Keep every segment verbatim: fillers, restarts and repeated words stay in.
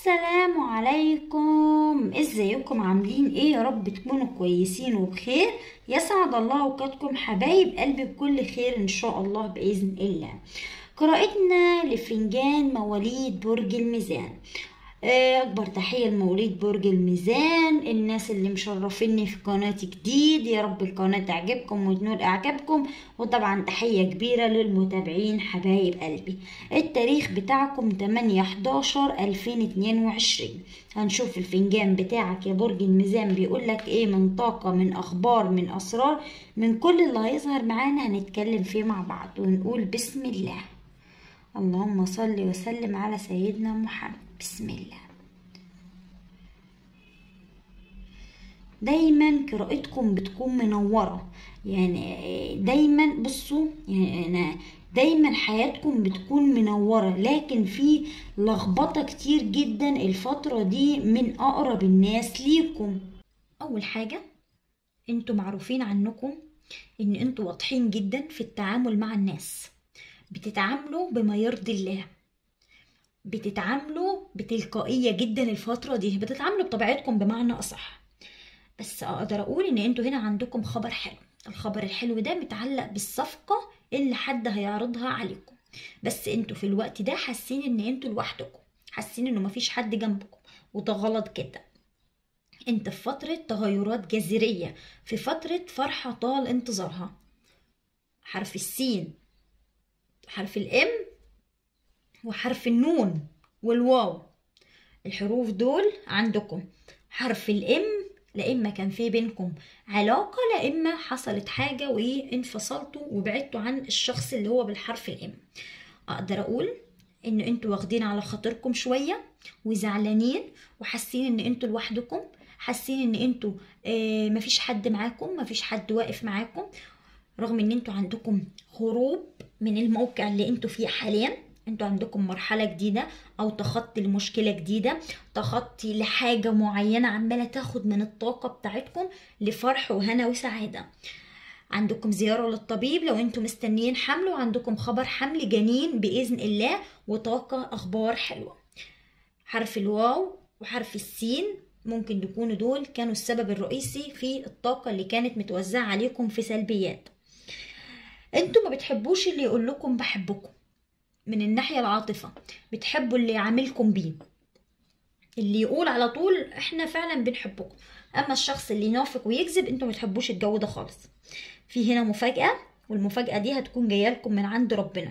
السلام عليكم، ازيكم؟ عاملين ايه؟ يا رب تكونوا كويسين وبخير. يسعد الله اوقاتكم حبايب قلبي بكل خير ان شاء الله باذن الله. قراءتنا لفنجان مواليد برج الميزان. اكبر تحية لمواليد برج الميزان، الناس اللي مشرفيني في قناتي جديد، يا رب القناة تعجبكم وتنول اعجابكم. وطبعا تحية كبيرة للمتابعين حبايب قلبي. التاريخ بتاعكم تمانية حداشر ألفين واتنين وعشرين. هنشوف الفنجان بتاعك يا برج الميزان بيقولك ايه من طاقة، من اخبار، من اسرار، من كل اللي هيظهر معانا هنتكلم فيه مع بعض ونقول بسم الله. اللهم صل وسلم على سيدنا محمد. بسم الله. دايما قراءتكم بتكون منورة، يعني دايما بصوا، يعني أنا دايما حياتكم بتكون منورة، لكن في لخبطة كتير جدا الفترة دي من أقرب الناس ليكم. أول حاجة، انتوا معروفين عنكم ان انتوا واضحين جدا في التعامل مع الناس، بتتعاملوا بما يرضي الله، بتتعاملوا بتلقائية جدا الفترة دي، بتتعاملوا بطبيعتكم بمعنى أصح. بس أقدر أقول إن انتوا هنا عندكم خبر حلو. الخبر الحلو ده متعلق بالصفقة اللي حد هيعرضها عليكم، بس انتوا في الوقت ده حاسين إن انتوا لوحدكم، حاسين إنه مفيش حد جنبكم، وده غلط جدا. انت في فترة تغيرات جذرية، في فترة فرحة طال انتظارها. حرف السين، حرف الام، وحرف النون والواو، الحروف دول عندكم. حرف الام لإما كان في بينكم علاقة، لإما حصلت حاجة وانفصلتوا وبعدتوا عن الشخص اللي هو بالحرف الام. أقدر أقول إن انتوا واخدين على خاطركم شوية وزعلانين وحاسين إن انتوا لوحدكم، حاسين إن انتوا آه مفيش حد معاكم، مفيش حد واقف معاكم، رغم إن انتوا عندكم هروب من الموقع اللي انتوا فيه حاليا. انتوا عندكم مرحلة جديدة او تخطي لمشكلة جديدة، تخطي لحاجة معينة عمالة تاخد من الطاقة بتاعتكم لفرح وهنا وسعادة. عندكم زيارة للطبيب لو انتوا مستنيين حمل، وعندكم خبر حمل جنين بإذن الله وطاقة اخبار حلوة. حرف الواو وحرف السين ممكن يكونوا دول كانوا السبب الرئيسي في الطاقة اللي كانت متوزعة عليكم في سلبيات. انتوا ما بتحبوش اللي يقول لكم بحبكم من الناحية العاطفة، بتحبوا اللي يعاملكم بيه، اللي يقول على طول احنا فعلا بنحبكم. اما الشخص اللي ينافق ويكذب انتوا ما بتحبوش الجو ده خالص. في هنا مفاجأة، والمفاجأة دي هتكون جايه لكم من عند ربنا.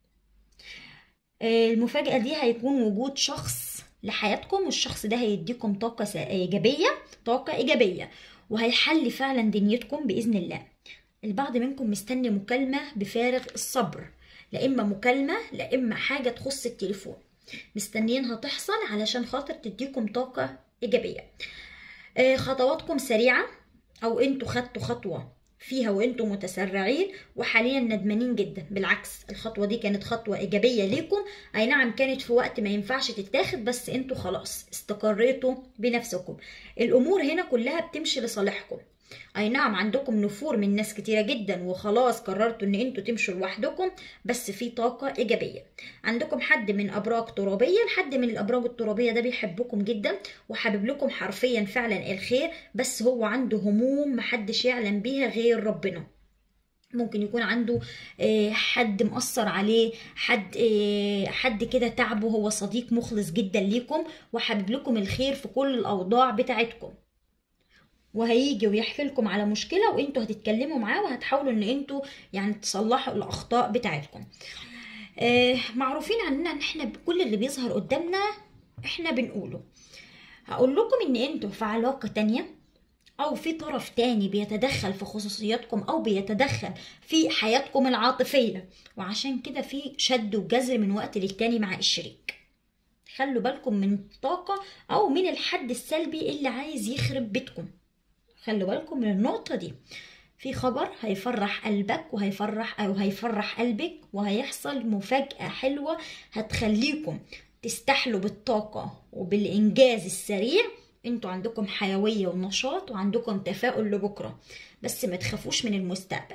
المفاجأة دي هيكون وجود شخص لحياتكم، والشخص ده هيديكم طاقة ايجابية، طاقة ايجابية، وهيحل فعلا دنيتكم بإذن الله. البعض منكم مستني مكالمة بفارغ الصبر، لا اما مكالمه لا اما حاجه تخص التليفون، مستنيينها تحصل علشان خاطر تديكم طاقه ايجابيه. آه خطواتكم سريعه، او انتوا خدتوا خطوه فيها وانتوا متسرعين وحاليا ندمانين جدا. بالعكس، الخطوه دي كانت خطوه ايجابيه ليكم. اي نعم كانت في وقت ما ينفعش تتاخد، بس انتوا خلاص استقريتوا بنفسكم. الامور هنا كلها بتمشي لصالحكم. اي نعم عندكم نفور من ناس كتيرة جدا وخلاص قررتوا ان انتوا تمشوا لوحدكم، بس في طاقة ايجابية. عندكم حد من ابراج ترابية، الحد من الابراج الترابية ده بيحبكم جدا وحابب لكم حرفيا فعلا الخير، بس هو عنده هموم محدش يعلم بيها غير ربنا. ممكن يكون عنده حد مؤثر عليه، حد حد كده تعبه، هو صديق مخلص جدا ليكم وحابب لكم الخير في كل الاوضاع بتاعتكم، وهيجي ويحكي لكم على مشكله وانتوا هتتكلموا معاه وهتحاولوا ان انتوا يعني تصلحوا الاخطاء بتاعتكم. آه معروفين عننا ان احنا كل اللي بيظهر قدامنا احنا بنقوله. هقول لكم ان انتوا في علاقه تانية، او في طرف تاني بيتدخل في خصوصياتكم او بيتدخل في حياتكم العاطفيه، وعشان كده في شد وجذر من وقت للتاني مع الشريك. خلوا بالكم من الطاقه او من الحد السلبي اللي عايز يخرب بيتكم، خلوا بالكم من النقطة دي. في خبر هيفرح قلبك وهيفرح او هيفرح قلبك، وهيحصل مفاجأة حلوة هتخليكم تستحلوا بالطاقة وبالإنجاز السريع. انتوا عندكم حيوية ونشاط وعندكم تفاؤل لبكرة، بس ما تخافوش من المستقبل.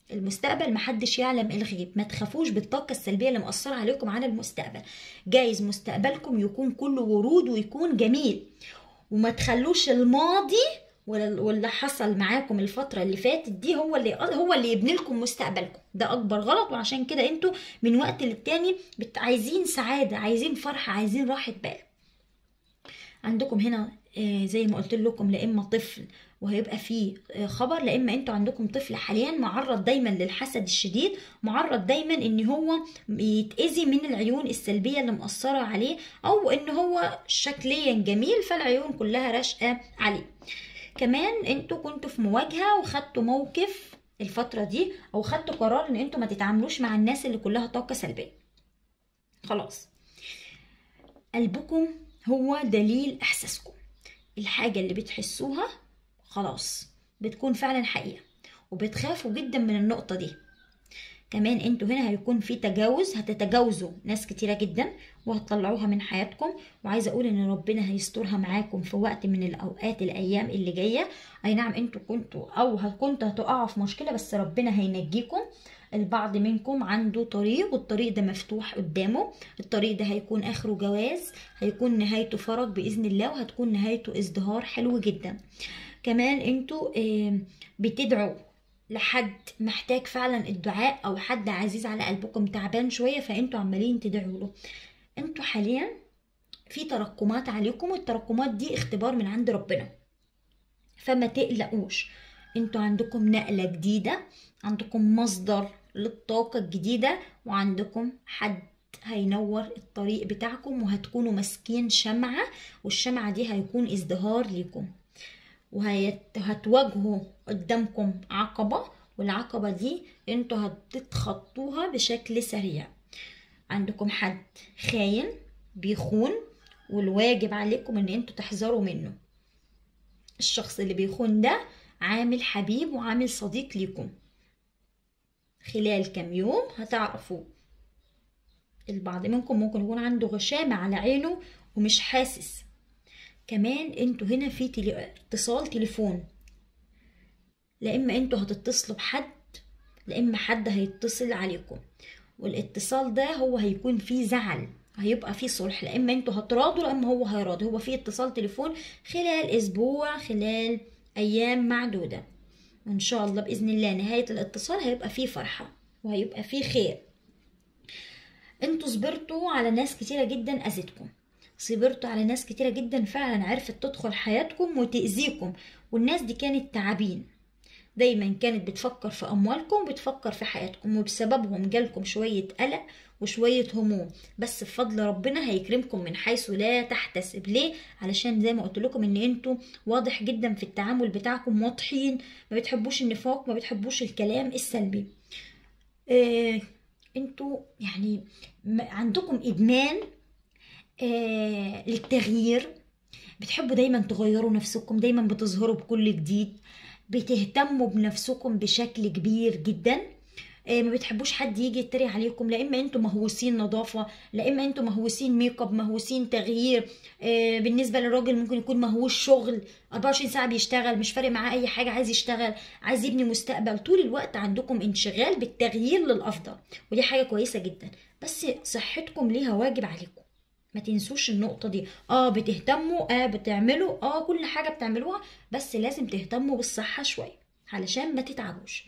المستقبل محدش يعلم الغيب. ما تخافوش بالطاقة السلبية اللي مأثرة عليكم عن المستقبل. جايز مستقبلكم يكون كله ورود ويكون جميل، وما تخلوش الماضي واللي حصل معاكم الفترة اللي فاتت دي هو اللي هو اللي يبني لكم مستقبلكم. ده أكبر غلط. وعشان كده انتوا من وقت للتاني عايزين سعادة، عايزين فرحة، عايزين راحة بال. عندكم هنا زي ما قلت لكم، لا اما طفل وهيبقى فيه خبر، لا اما انتوا عندكم طفل حاليا معرض دايما للحسد الشديد، معرض دايما ان هو يتأذي من العيون السلبية اللي مأثرة عليه، او ان هو شكليا جميل فالعيون كلها راشقة عليه. كمان انتوا كنتوا في مواجهة وخدتوا موقف الفترة دي، او خدتوا قرار ان انتوا ما تتعاملوش مع الناس اللي كلها طاقة سلبية. خلاص، قلبكم هو دليل احساسكم. الحاجة اللي بتحسوها خلاص بتكون فعلا حقيقة، وبتخافوا جدا من النقطة دي. كمان انتوا هنا هيكون في تجاوز، هتتجاوزوا ناس كتيرة جدا وهتطلعوها من حياتكم. وعايزة اقول ان ربنا هيسترها معاكم في وقت من الاوقات الايام اللي جاية. اي نعم انتوا كنتوا او كنتوا هتقعوا في مشكلة، بس ربنا هينجيكم. البعض منكم عنده طريق والطريق ده مفتوح قدامه، الطريق ده هيكون اخره جواز، هيكون نهايته فرج بإذن الله، وهتكون نهايته ازدهار حلو جدا. كمان انتوا بتدعوا لحد محتاج فعلا الدعاء، او حد عزيز على قلبكم تعبان شوية فانتوا عمالين تدعوا له. انتوا حاليا في تراكمات عليكم، والتراكمات دي اختبار من عند ربنا، فما تقلقوش. انتوا عندكم نقلة جديدة، عندكم مصدر للطاقة الجديدة، وعندكم حد هينور الطريق بتاعكم، وهتكونوا ماسكين شمعة، والشمعة دي هيكون ازدهار ليكم. وهتواجهوا قدامكم عقبة، والعقبة دي انتوا هتتخطوها بشكل سريع. عندكم حد خاين بيخون، والواجب عليكم ان انتوا تحذروا منه. الشخص اللي بيخون ده عامل حبيب وعامل صديق ليكم. خلال كام يوم هتعرفوا. البعض منكم ممكن يكون عنده غشامة على عينه ومش حاسس. كمان انتوا هنا في تلي... اتصال تليفون، لا اما انتوا هتتصلوا بحد، لا اما حد هيتصل عليكم، والاتصال ده هو هيكون فيه زعل، هيبقى فيه صلح، لا اما انتوا هتراضوا لا اما هو هيراضي. هو فيه اتصال تليفون خلال اسبوع، خلال ايام معدودة، وان شاء الله باذن الله نهاية الاتصال هيبقى فيه فرحة وهيبقى فيه خير. انتوا صبرتوا على ناس كتيرة جدا اذتكم، صبرتوا على ناس كتيرة جدا فعلا عرفت تدخل حياتكم وتأذيكم، والناس دي كانت تعابين، دايما كانت بتفكر في اموالكم، بتفكر في حياتكم، وبسببهم جالكم شوية قلق وشوية هموم. بس بفضل ربنا هيكرمكم من حيث لا تحتسب. ليه؟ علشان زي ما قلت لكم ان انتوا واضح جدا في التعامل بتاعكم، واضحين، ما بتحبوش النفاق، ما بتحبوش الكلام السلبي. اه انتوا يعني عندكم ادمان آه للتغيير، بتحبوا دايما تغيروا نفسكم، دايما بتظهروا بكل جديد، بتهتموا بنفسكم بشكل كبير جدا. آه ما بتحبوش حد يجي يتريق عليكم، لا اما انتوا مهووسين نظافه، لا اما انتوا مهووسين ميك اب، مهووسين تغيير. آه بالنسبه للراجل ممكن يكون مهووس شغل، أربعة وعشرين ساعه بيشتغل، مش فارق معاه اي حاجه، عايز يشتغل، عايز يبني مستقبل، طول الوقت عندكم انشغال بالتغيير للافضل، ودي حاجه كويسه جدا. بس صحتكم ليها واجب عليكم، ما تنسوش النقطة دي. اه بتهتموا، اه بتعملوا، اه كل حاجة بتعملوها، بس لازم تهتموا بالصحة شوية علشان ما تتعبوش.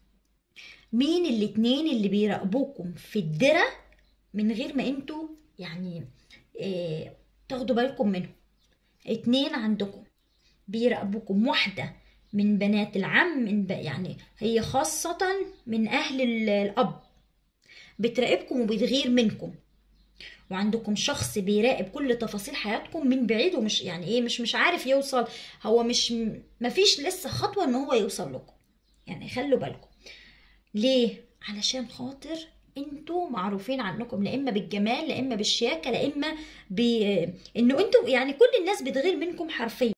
مين الاتنين اللي بيراقبوكم في الدرة من غير ما انتوا يعني اه تاخدوا بالكم منهم؟ اتنين عندكم بيراقبوكم، واحدة من بنات العم، من يعني هي خاصة من اهل الاب، بتراقبكم وبتغير منكم. وعندكم شخص بيراقب كل تفاصيل حياتكم من بعيد، ومش يعني ايه مش مش عارف يوصل، هو مش مفيش لسه خطوة ان هو يوصل لكم. يعني خلوا بالكم. ليه؟ علشان خاطر انتوا معروفين عنكم، لا اما بالجمال، لا اما بالشياكة، لا اما ب انه انتوا يعني كل الناس بتغير منكم حرفيا.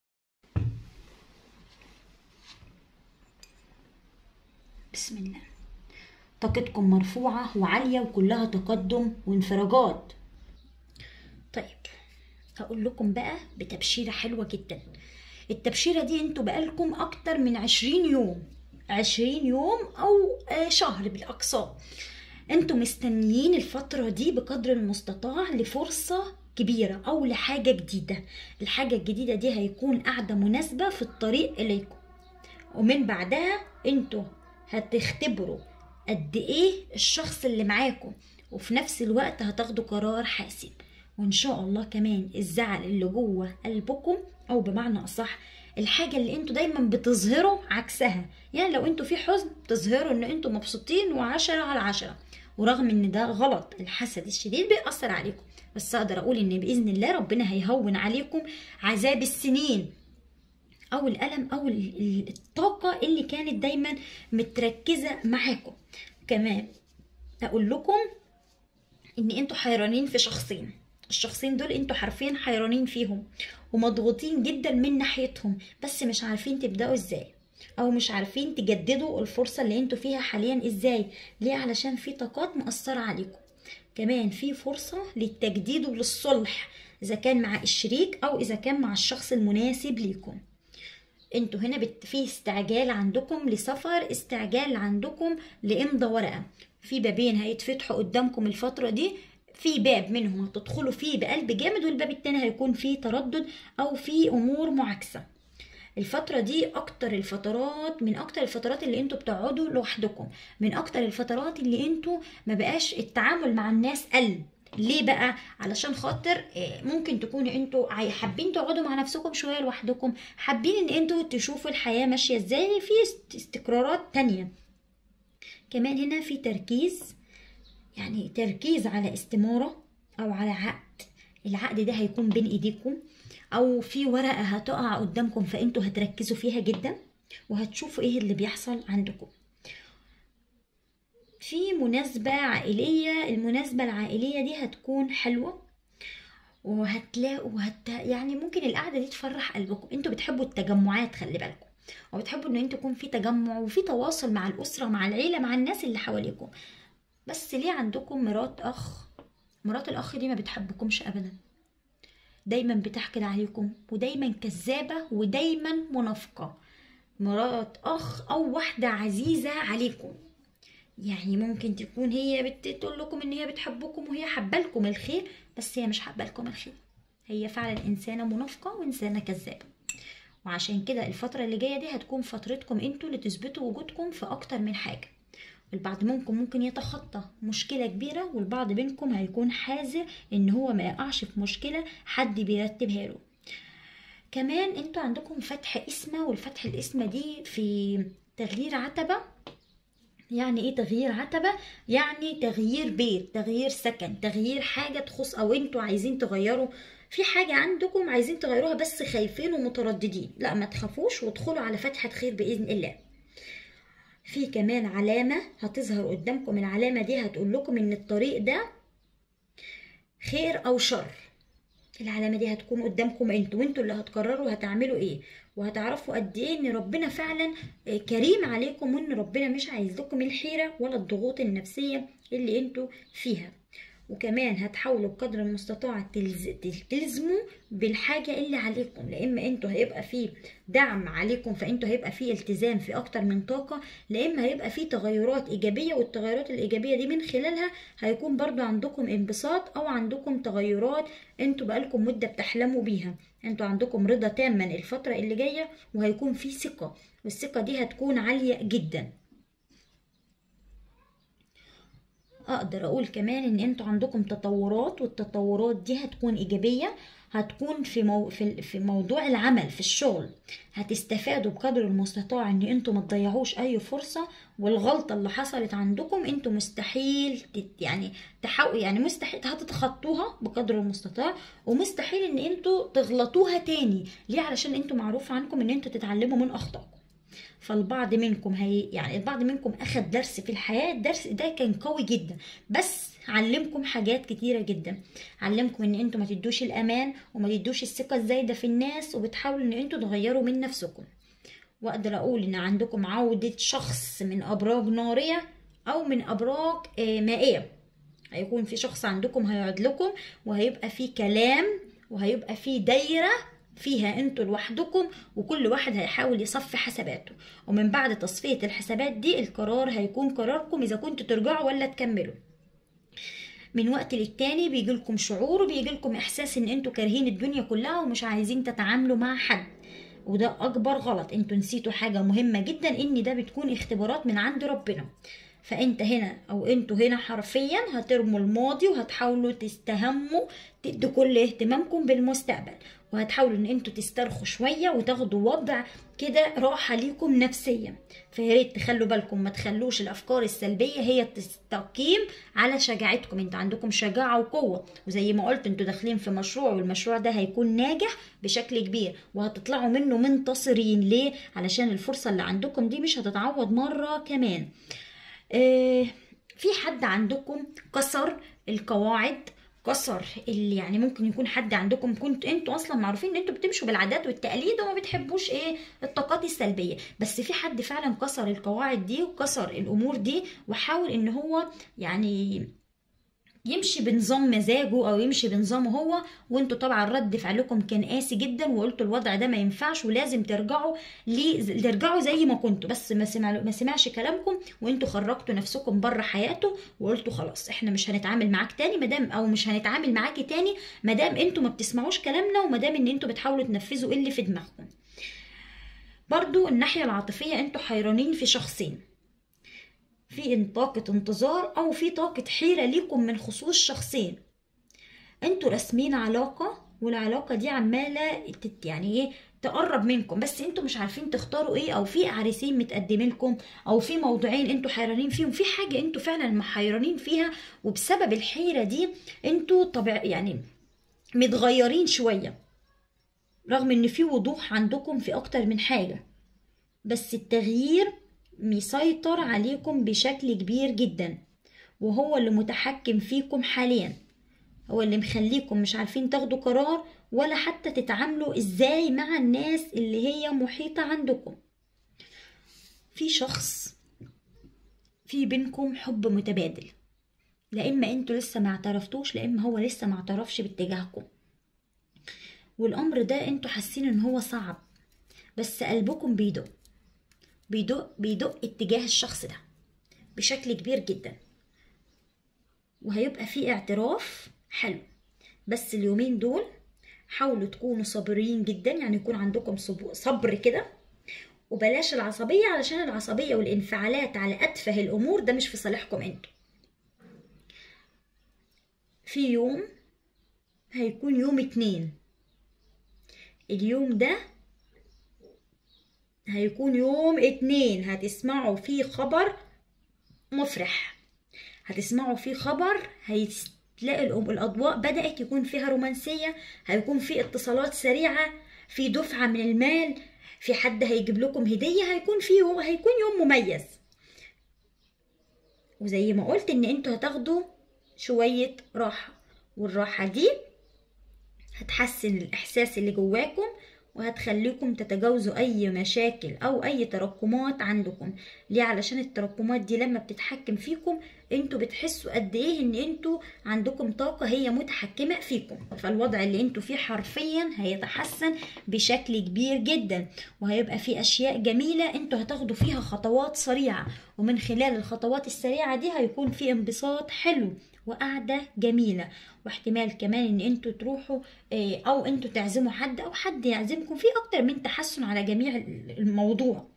بسم الله. طاقتكم مرفوعة وعالية وكلها تقدم وانفراجات. طيب هقول لكم بقى بتبشيرة حلوة جدا. التبشيرة دي انتوا بقالكم اكتر من عشرين يوم عشرين يوم او شهر بالاقصى. انتوا مستنيين الفترة دي بقدر المستطاع لفرصة كبيرة او لحاجة جديدة. الحاجة الجديدة دي هيكون قاعدة مناسبة في الطريق اليكم، ومن بعدها انتوا هتختبروا قد ايه الشخص اللي معاكم، وفي نفس الوقت هتاخدوا قرار حاسم. وان شاء الله كمان الزعل اللي جوه قلبكم، او بمعنى اصح الحاجة اللي انتوا دايما بتظهروا عكسها، يعني لو انتوا في حزن تظهروا ان انتوا مبسوطين وعشرة على عشرة، ورغم ان ده غلط. الحسد الشديد بيأثر عليكم، بس اقدر اقول ان بإذن الله ربنا هيهون عليكم عذاب السنين او الألم او الطاقة اللي كانت دايما متركزة معاكم. كمان اقول لكم ان انتوا حيرانين في شخصين، الشخصين دول انتوا حرفيا حيرانين فيهم ومضغوطين جدا من ناحيتهم، بس مش عارفين تبدأوا ازاي، او مش عارفين تجددوا الفرصة اللي انتوا فيها حاليا ازاي. ليه؟ علشان في طاقات مؤثرة عليكم. كمان في فرصة للتجديد وللصلح، اذا كان مع الشريك او اذا كان مع الشخص المناسب ليكم. انتوا هنا بت... في استعجال عندكم لسفر، استعجال عندكم لإمضاء ورقة. في بابين هيتفتحوا قدامكم الفترة دي، في باب منهم هتدخلوا فيه بقلب جامد، والباب التاني هيكون فيه تردد او فيه امور معاكسة. الفترة دي اكتر الفترات من اكتر الفترات اللي انتوا بتقعدوا لوحدكم، من اكتر الفترات اللي انتوا ما بقاش التعامل مع الناس قل. ليه بقى؟ علشان خاطر ممكن تكونوا انتوا حابين تقعدوا مع نفسكم شوية لوحدكم، حابين ان انتوا تشوفوا الحياة ماشية ازاي في استقرارات تانية. كمان هنا في تركيز، يعني تركيز على استمارة او على عقد. العقد ده هيكون بين ايديكم، او في ورقة هتقع قدامكم، فانتوا هتركزوا فيها جدا وهتشوفوا ايه اللي بيحصل عندكم. في مناسبة عائلية، المناسبة العائلية دي هتكون حلوة، وهتلاقوا وهت... يعني ممكن القعدة دي تفرح قلبكم. انتوا بتحبوا التجمعات، خلي بالكم، وبتحبوا ان انتوا يكون في تجمع وفي تواصل مع الأسرة، مع العيلة، مع الناس اللي حواليكم. بس ليه عندكم مرات أخ؟ مرات الأخ دي ما بتحبكمش أبدا، دايما بتحكي عليكم، ودايما كذابة، ودايما منافقة. مرات أخ أو واحدة عزيزة عليكم، يعني ممكن تكون هي بتقول لكم ان هي بتحبكم وهي حابه لكم الخير، بس هي مش حابه لكم الخير. هي فعلا انسانه منافقه وانسانه كذابه. وعشان كده الفتره اللي جايه دي هتكون فترتكم انتوا اللي تثبتوا وجودكم في اكتر من حاجه. البعض منكم ممكن يتخطى مشكله كبيره، والبعض منكم هيكون حذر ان هو ما يقعش في مشكله حد بيرتبها له. كمان انتوا عندكم فتح اسمه، والفتح الاسمه دي في تغيير عتبه. يعني ايه تغيير عتبة؟ يعني تغيير بيت، تغيير سكن، تغيير حاجة تخص، او انتوا عايزين تغيروا في حاجة عندكم عايزين تغيروها بس خايفين ومترددين. لا، ما تخافوش وادخلوا على فتحة خير بإذن الله. في كمان علامة هتظهر قدامكم، العلامة دي هتقول لكم ان الطريق ده خير او شر. العلامة دي هتكون قدامكم انتوا، وانتوا اللي هتقرروا هتعملوا ايه، وهتعرفوا قد ايه ان ربنا فعلا كريم عليكم، وان ربنا مش عايز لكم الحيرة ولا الضغوط النفسية اللي انتوا فيها. وكمان هتحاولوا بقدر المستطاع تلز... تلزموا بالحاجة اللي عليكم، لإما انتوا هيبقى فيه دعم عليكم، فانتوا هيبقى فيه التزام في اكتر من طاقة، لإما هيبقى فيه تغيرات ايجابية، والتغيرات الايجابية دي من خلالها هيكون برضو عندكم انبساط، او عندكم تغيرات انتوا بقالكم مدة بتحلموا بيها. انتوا عندكم رضا تام من الفترة اللي جاية، وهيكون فيه ثقة، والثقة دي هتكون عالية جدا. اقدر اقول كمان ان انتوا عندكم تطورات، والتطورات دي هتكون ايجابيه، هتكون في مو... في في موضوع العمل، في الشغل. هتستفادوا بقدر المستطاع ان انتوا ما تضيعوش اي فرصه، والغلطه اللي حصلت عندكم انتوا مستحيل تت... يعني تحاول يعني مستحيل هتتخطوها بقدر المستطاع، ومستحيل ان انتوا تغلطوها تاني. ليه؟ علشان انتوا معروف عنكم ان انتوا تتعلموا من اخطائكم. فالبعض منكم هي يعني البعض منكم اخد درس في الحياة، الدرس ده كان قوي جدا، بس علمكم حاجات كتيرة جدا. علمكم ان انتوا ما تدوش الامان، وما تدوش الثقة الزايدة في الناس، وبتحاولوا ان انتوا تغيروا من نفسكم. واقدر اقول ان عندكم عودة شخص من ابراج نارية او من ابراج مائية. هيكون في شخص عندكم هيقعد لكم، وهيبقى في كلام، وهيبقى في دايرة فيها انتوا لوحدكم، وكل واحد هيحاول يصفي حساباته، ومن بعد تصفية الحسابات دي القرار هيكون قراركم اذا كنتوا ترجعوا ولا تكملوا. من وقت للتاني بيجيلكم شعور وبيجيلكم احساس ان انتوا كارهين الدنيا كلها ومش عايزين تتعاملوا مع حد، وده اكبر غلط. انتوا نسيتوا حاجة مهمة جدا، ان ده بتكون اختبارات من عند ربنا. فانت هنا او انتوا هنا حرفيا هترموا الماضي وهتحاولوا تستهموا، تدوا كل اهتمامكم بالمستقبل، وهتحاولوا ان انتوا تسترخوا شوية وتاخدوا وضع كده راحة ليكم نفسيا. فياريت تخلوا بالكم ما تخلوش الافكار السلبية هي تستقيم على شجاعتكم. انت عندكم شجاعة وقوة، وزي ما قلت انتوا داخلين في مشروع، والمشروع ده هيكون ناجح بشكل كبير وهتطلعوا منه منتصرين. ليه؟ علشان الفرصة اللي عندكم دي مش هتتعوض مرة كمان. اه في حد عندكم كسر القواعد، كسر اللي يعني ممكن يكون حد عندكم كنت انتوا اصلا معروفين ان انتوا بتمشوا بالعادات والتقاليد وما بتحبوش ايه الطاقات السلبيه، بس في حد فعلا كسر القواعد دي وكسر الامور دي وحاول ان هو يعني يمشي بنظام مزاجه او يمشي بنظامه هو، وانتوا طبعا رد فعلكم كان قاسي جدا وقلتوا الوضع ده ما ينفعش ولازم ترجعوا لي ترجعوا زي ما كنتوا، بس ما سمع ما سمعش كلامكم وانتوا خرجتوا نفسكم بره حياته وقلتوا خلاص احنا مش هنتعامل معاك تاني مادام او مش هنتعامل معاكي تاني مادام انتوا ما بتسمعوش كلامنا ومادام ان انتوا بتحاولوا تنفذوا اللي في دماغكم. برضو الناحيه العاطفيه انتوا حيرانين في شخصين، في طاقة انتظار او في طاقة حيرة ليكم من خصوص شخصين. انتوا راسمين علاقة والعلاقة دي عمالة يعني ايه تقرب منكم، بس انتوا مش عارفين تختاروا ايه، او في عريسين متقدمين لكم، او في موضوعين انتوا حيرانين فيهم، في حاجة انتوا فعلا محيرانين فيها، وبسبب الحيرة دي انتوا طبع يعني متغيرين شوية، رغم ان في وضوح عندكم في اكتر من حاجة، بس التغيير مسيطر عليكم بشكل كبير جدا، وهو اللي متحكم فيكم حاليا، هو اللي مخليكم مش عارفين تاخدوا قرار ولا حتى تتعاملوا ازاي مع الناس اللي هي محيطة عندكم. في شخص في بينكم حب متبادل، لا اما انتوا لسه ما اعترفتوش لا اما هو لسه ما اعترفش باتجاهكم، والامر ده انتوا حاسين ان هو صعب، بس قلبكم بيدق بيدق بيدق اتجاه الشخص ده بشكل كبير جدا، وهيبقى فيه اعتراف حلو. بس اليومين دول حاولوا تكونوا صابرين جدا، يعني يكون عندكم صبر كده، وبلاش العصبية، علشان العصبية والانفعالات على أتفه الأمور ده مش في صالحكم انتوا. في يوم هيكون يوم اتنين، اليوم ده هيكون يوم اتنين هتسمعوا فيه خبر مفرح، هتسمعوا فيه خبر هتلاقي الأضواء بدأت يكون فيها رومانسية، هيكون في اتصالات سريعة، في دفعة من المال، في حد هيجيب لكم هدية، هيكون في يوم هيكون يوم مميز. وزي ما قلت ان انتوا هتاخدوا شوية راحة، والراحة دي هتحسن الإحساس اللي جواكم وهتخليكم تتجاوزوا أي مشاكل أو أي تراكمات عندكم. ليه؟ علشان التراكمات دي لما بتتحكم فيكم انتوا بتحسوا قد ايه ان انتوا عندكم طاقة هي متحكمة فيكم، فالوضع اللي انتوا فيه حرفيا هيتحسن بشكل كبير جدا، وهيبقى فيه أشياء جميلة انتوا هتاخدوا فيها خطوات سريعة، ومن خلال الخطوات السريعة دي هيكون في انبساط حلو وقعدة جميلة، واحتمال كمان ان انتوا تروحوا او انتوا تعزموا حد او حد يعزمكم، في اكتر من تحسن على جميع الموضوع.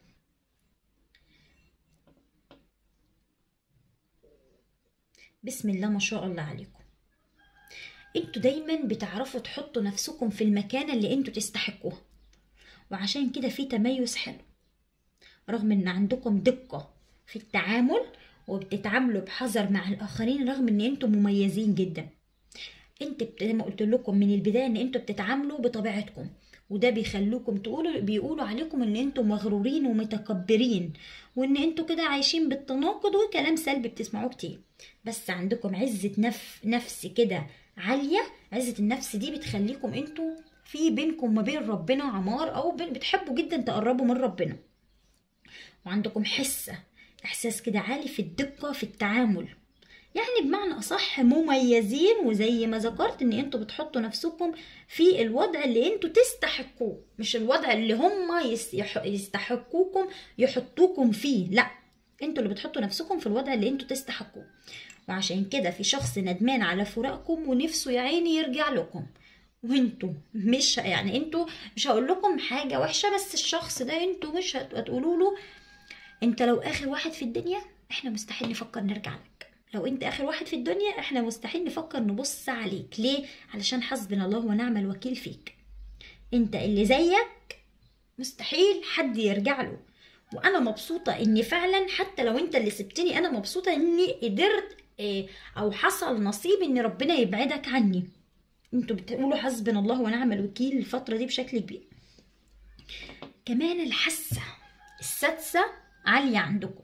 بسم الله ما شاء الله عليكم، انتوا دايما بتعرفوا تحطوا نفسكم في المكانة اللي انتوا تستحقوها، وعشان كده في تميز حلو، رغم ان عندكم دقة في التعامل وبتتعاملوا بحذر مع الاخرين، رغم ان انتوا مميزين جدا. انت زي ما قلت لكم من البدايه ان انتوا بتتعاملوا بطبيعتكم، وده بيخلوكم تقولوا بيقولوا عليكم ان انتوا مغرورين ومتكبرين، وان انتوا كده عايشين بالتناقض وكلام سلبي بتسمعوه كتير، بس عندكم عزه نف نفس كده عاليه. عزه النفس دي بتخليكم انتوا في بينكم ما بين ربنا عمار، او بتحبوا جدا تقربوا من ربنا، وعندكم حسه احساس كده عالي في الدقه في التعامل، يعني بمعنى اصح مميزين، وزي ما ذكرت ان انتوا بتحطوا نفسكم في الوضع اللي انتوا تستحقوه، مش الوضع اللي هم يستحقوكم يحطوكم فيه، لا، انتوا اللي بتحطوا نفسكم في الوضع اللي انتوا تستحقوه. وعشان كده في شخص ندمان على فراقكم ونفسه يا عيني يرجع لكم، وانتوا مش يعني انتوا مش هقول لكم حاجه وحشه، بس الشخص ده انتوا مش هتقولوا له انت لو اخر واحد في الدنيا احنا مستحيل نفكر نرجع لك، لو انت اخر واحد في الدنيا احنا مستحيل نفكر نبص عليك. ليه؟ علشان حسبنا الله ونعم الوكيل فيك، انت اللي زيك مستحيل حد يرجع له. وانا مبسوطه اني فعلا حتى لو انت اللي سبتني، انا مبسوطه اني قدرت اه او حصل نصيب ان ربنا يبعدك عني. انتوا بتقولوا حسبنا الله ونعم الوكيل الفتره دي بشكل كبير. كمان الحاسه السادسه عاليه عندكم،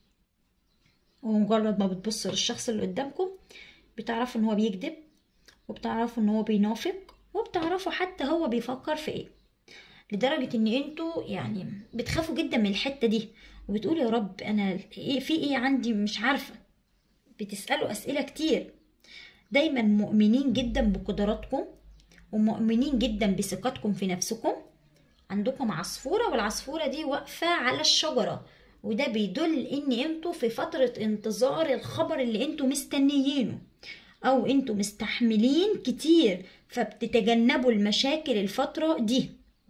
ومجرد ما بتبصوا للشخص اللي قدامكم بتعرفوا ان هو بيكذب، وبتعرفوا ان هو بينافق، وبتعرفوا حتى هو بيفكر في ايه، لدرجة ان انتوا يعني بتخافوا جدا من الحتة دي، وبتقولوا يا رب انا ايه في ايه عندي مش عارفة. بتسألوا اسئلة كتير. دايما مؤمنين جدا بقدراتكم، ومؤمنين جدا بثقتكم في نفسكم. عندكم عصفورة، والعصفورة دي واقفة على الشجرة، وده بيدل ان انتوا في فترة انتظار الخبر اللي انتوا مستنيينه، او انتوا مستحملين كتير فبتتجنبوا المشاكل الفترة دي.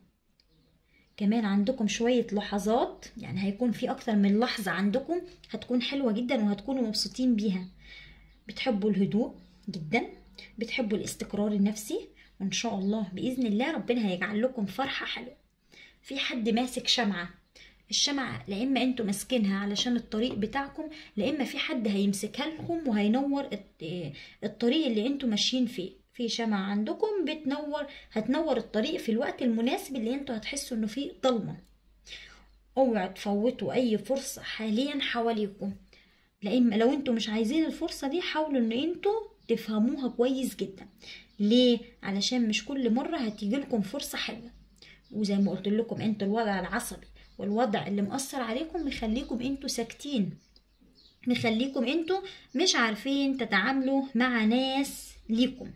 كمان عندكم شوية لحظات، يعني هيكون في اكتر من لحظة عندكم هتكون حلوة جدا وهتكونوا مبسوطين بيها. بتحبوا الهدوء جدا، بتحبوا الاستقرار النفسي، وان شاء الله بإذن الله ربنا هيجعل لكم فرحة حلوة. في حد ماسك شمعة، الشمعة لا اما انتوا ماسكينها علشان الطريق بتاعكم، لا اما في حد هيمسكها لكم وهينور الطريق اللي انتوا ماشيين فيه. في شمعة عندكم بتنور، هتنور الطريق في الوقت المناسب اللي انتوا هتحسوا انه فيه ضلمة. اوعوا تفوتوا اي فرصة حاليا حواليكم، لا اما لو انتوا مش عايزين الفرصة دي حاولوا ان انتوا تفهموها كويس جدا. ليه؟ علشان مش كل مرة هتيجي لكم فرصة حلوة، وزي ما قلت لكم انتوا الوضع العصبي والوضع اللي مأثر عليكم مخليكم انتوا ساكتين، مخليكم انتوا مش عارفين تتعاملوا مع ناس ليكم.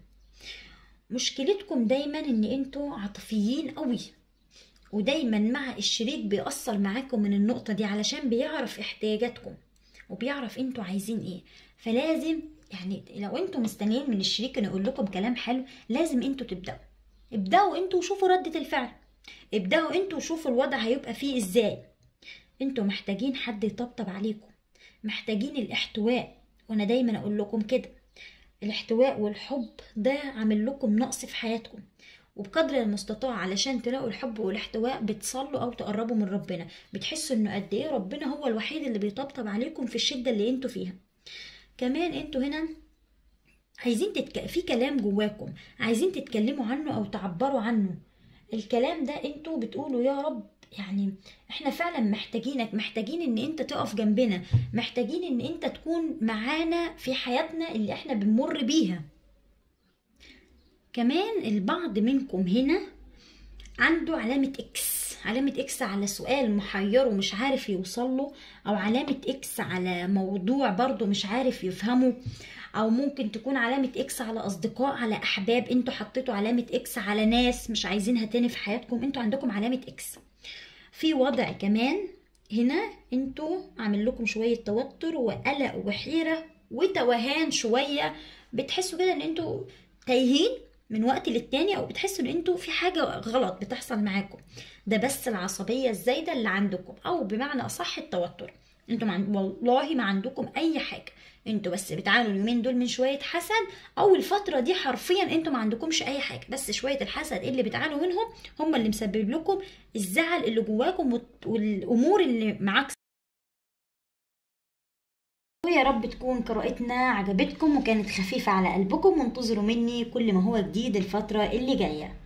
مشكلتكم دايما ان انتوا عاطفيين قوي، ودايما مع الشريك بيأثر معاكم من النقطة دي علشان بيعرف احتياجاتكم وبيعرف انتوا عايزين ايه. فلازم يعني لو انتوا مستنيين من الشريك انه يقول لكم كلام حلو، لازم انتوا تبدأوا ابدأوا انتوا وشوفوا ردة الفعل، ابدأوا انتوا وشوفوا الوضع هيبقى فيه ازاي. انتوا محتاجين حد يطبطب عليكم، محتاجين الاحتواء، وانا دايما اقول لكم كده، الاحتواء والحب ده عامل لكم نقص في حياتكم، وبقدر المستطاع علشان تلاقوا الحب والاحتواء بتصلوا او تقربوا من ربنا، بتحسوا انه قد ايه ربنا هو الوحيد اللي بيطبطب عليكم في الشدة اللي انتوا فيها. كمان انتوا هنا عايزين تتك... في كلام جواكم عايزين تتكلموا عنه او تعبروا عنه. الكلام ده انتوا بتقولوا يا رب يعني احنا فعلا محتاجينك، محتاجين ان انت تقف جنبنا، محتاجين ان انت تكون معانا في حياتنا اللي احنا بنمر بيها. كمان البعض منكم هنا عنده علامة اكس، علامة اكس على سؤال محيره مش عارف يوصله، او علامة اكس على موضوع برضو مش عارف يفهمه، او ممكن تكون علامة اكس على اصدقاء، على احباب، انتوا حطيتوا علامة اكس على ناس مش عايزينها تاني في حياتكم، انتوا عندكم علامة اكس. في وضع كمان هنا انتوا عامل لكم شوية توتر وقلق وحيرة وتوهان شوية، بتحسوا كده ان انتوا تايهين من وقت للتاني، او بتحسوا ان انتوا في حاجة غلط بتحصل معاكم. ده بس العصبية الزايدة اللي عندكم، او بمعنى اصح التوتر. انتوا مع... والله ما عندكم اي حاجة، انتوا بس بتعانوا اليومين دول من شوية حسد، او الفترة دي حرفيا انتوا ما عندكمش اي حاجة، بس شوية الحسد اللي بتعانوا منهم هم اللي مسبب لكم الزعل اللي جواكم والامور اللي معاك. ويا رب تكون قراءتنا عجبتكم وكانت خفيفة على قلبكم، وانتظروا مني كل ما هو جديد الفترة اللي جاية.